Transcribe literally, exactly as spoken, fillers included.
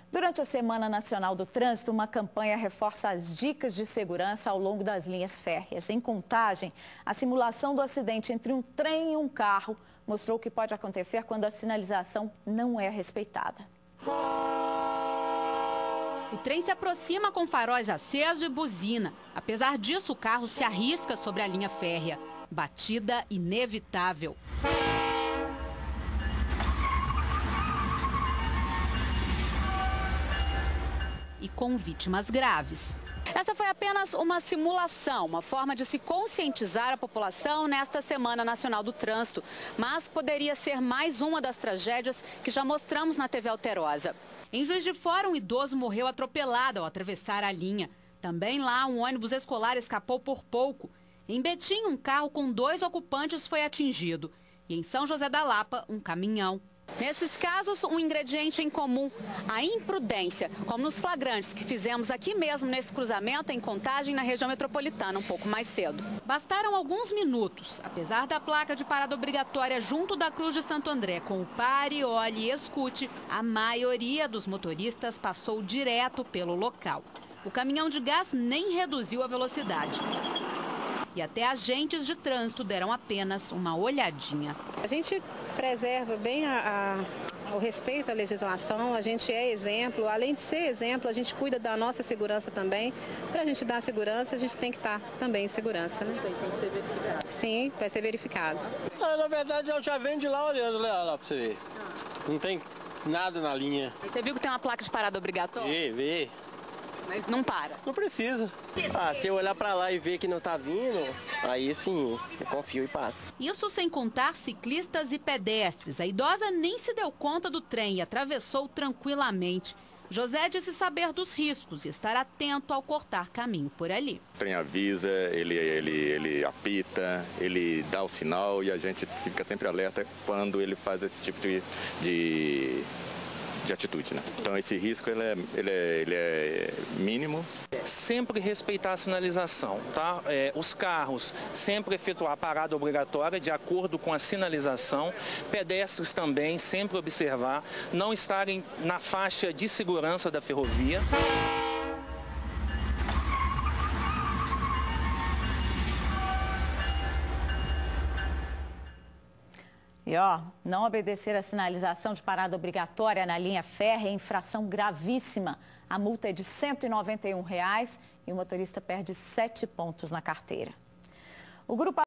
Durante a Semana Nacional do Trânsito, uma campanha reforça as dicas de segurança ao longo das linhas férreas. Em Contagem, a simulação do acidente entre um trem e um carro mostrou o que pode acontecer quando a sinalização não é respeitada. O trem se aproxima com faróis acesos e buzina. Apesar disso, o carro se arrisca sobre a linha férrea. Batida inevitável. E com vítimas graves. Essa foi apenas uma simulação, uma forma de se conscientizar a população nesta Semana Nacional do Trânsito. Mas poderia ser mais uma das tragédias que já mostramos na T V Alterosa. Em Juiz de Fora, um idoso morreu atropelado ao atravessar a linha. Também lá, um ônibus escolar escapou por pouco. Em Betim, um carro com dois ocupantes foi atingido. E em São José da Lapa, um caminhão. Nesses casos, um ingrediente em comum, a imprudência, como nos flagrantes que fizemos aqui mesmo nesse cruzamento em Contagem, na região metropolitana, um pouco mais cedo. Bastaram alguns minutos, apesar da placa de parada obrigatória junto da Cruz de Santo André, com o pare, olhe e escute, a maioria dos motoristas passou direto pelo local. O caminhão de gás nem reduziu a velocidade. E até agentes de trânsito deram apenas uma olhadinha. A gente preserva bem a, a, o respeito à legislação, a gente é exemplo. Além de ser exemplo, a gente cuida da nossa segurança também. Para a gente dar segurança, a gente tem que estar também em segurança, né? Isso aí tem que ser verificado. Sim, vai ser verificado. Ah, na verdade, eu já venho de lá olhando, né, lá para você ver. Não tem nada na linha. E você viu que tem uma placa de parada obrigatória? Vê, vê. Mas não para. Não precisa. Ah, se eu olhar pra lá e ver que não tá vindo, aí sim, eu confio e passo. Isso sem contar ciclistas e pedestres. A idosa nem se deu conta do trem e atravessou tranquilamente. José disse saber dos riscos e estar atento ao cortar caminho por ali. O trem avisa, ele, ele, ele apita, ele dá o sinal e a gente fica sempre alerta quando ele faz esse tipo de... de... de atitude, né? Então esse risco ele é, ele é, ele é mínimo. Sempre respeitar a sinalização, tá? É, os carros sempre efetuar a parada obrigatória de acordo com a sinalização. Pedestres também sempre observar, não estarem na faixa de segurança da ferrovia. E ó, não obedecer a sinalização de parada obrigatória na linha férrea é infração gravíssima. A multa é de cento e noventa e um reais e o motorista perde sete pontos na carteira. O grupo